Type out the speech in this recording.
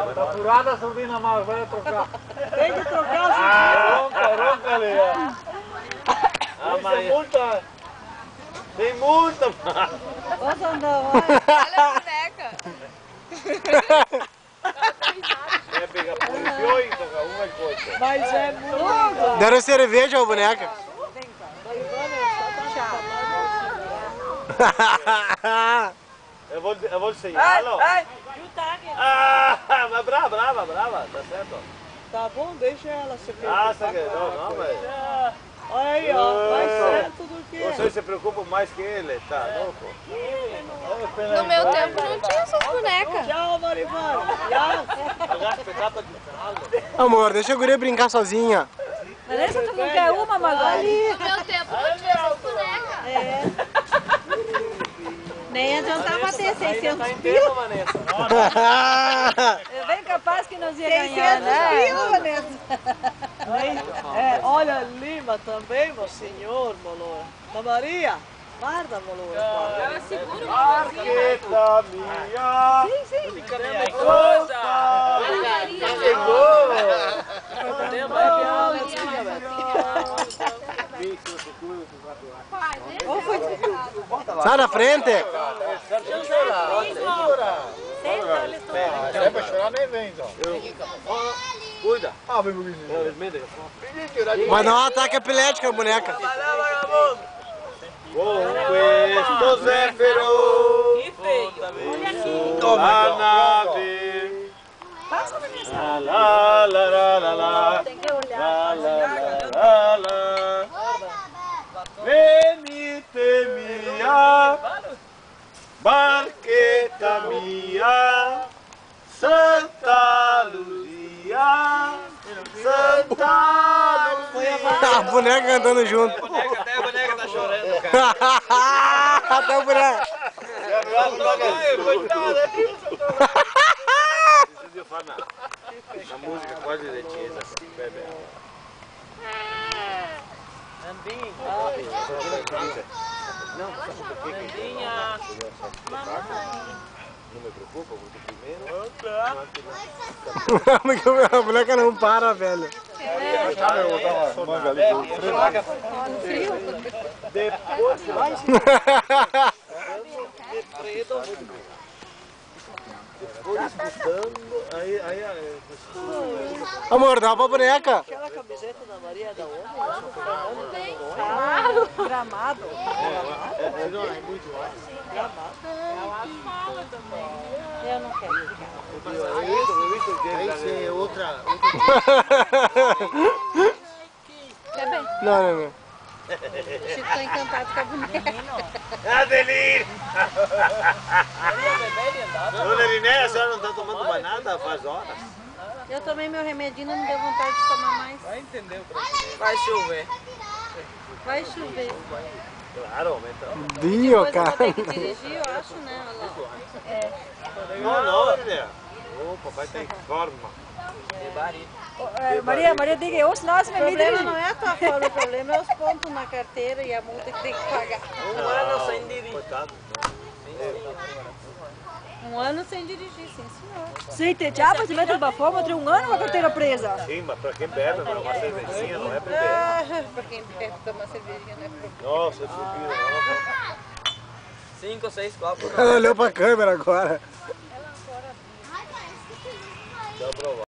Tá furada a surdina, mas vai trocar. Tem que trocar a surdina. Ronca ali, ó. Tem multa. Tem multa, mano. Ô, Sandão, olha. Olha a boneca. É pegar policiou e tocar uma coisa. Mas é muito. Deram cerveja ao boneca. Eu vou ensiná-lo. Ah, mas brava, tá certo. Tá bom, deixa ela se Ah, preocupar. não, mas... Olha aí, ó, mais certo do que... Você se preocupa mais que ele, tá louco? No meu tempo não tinha essas bonecas. Tchau, Marivana. Amor, deixa a guria brincar sozinha. Vanessa, tu não quer uma, Magali? No meu tempo não tinha essas bonecas. É. Nem adiantava ter 600 Tá pila. Vanessa? É bem capaz que nós ia ganhar, né? 600 pila, Vanessa. Olha, Lima também, meu senhor, Moloa. Da Maria, guarda, Moloa. Ela segura uma Marqueta minha. Sim, sim. Sai da frente. Se é pra chorar, nem vem, então. Cuida. Ah, vem pro menino. Vai dar um ataque epilético a boneca. Questo Zéfiro. A nave. La la la la la. Tem que olhar. La la la. Venite mia, barqueta mia, Santa Luzia, Santa Luzia. A boneca cantando junto. Até a boneca tá chorando, Até o boneco. A música quase direitinha, bebe. Nandinha. Não me preocupa, porque primeiro... A boneca não para, velho. Depois que vai depois escutando, aí Amor, dá pra boneca. Aquela camiseta da Maria da onde? Gramado. não, é muito alto. Eu não quero. Aí é outra... Quer bem? Não. O Chico tá encantado com a boneca. Ah, delírio! Dona Linéia, a senhora não está tomando mais nada faz horas? Eu tomei meu remedinho e não deu vontade de tomar mais. Vai chover. Vai chover. Claro, aumenta. Dio, Depois eu cara. vou ter que dirigir, eu acho, né? Não, Linéia. O papai tem forma. Maria, diga eu, senão você O me problema não é a tua forma, o problema é os pontos na carteira e a multa que tem que pagar. Coitado. Um ano sem dirigir, sim, senhor. Sim, te diabo, se mete uma forma, tem um ano com a carteira presa. Sim, mas para quem bebe, mas uma cervejinha não é beber. Pra quem bebe tomar cervejinha não é problema. Nossa, subiu. 5 ou 6 copos. Ela olhou pra câmera agora. Dá pra provar.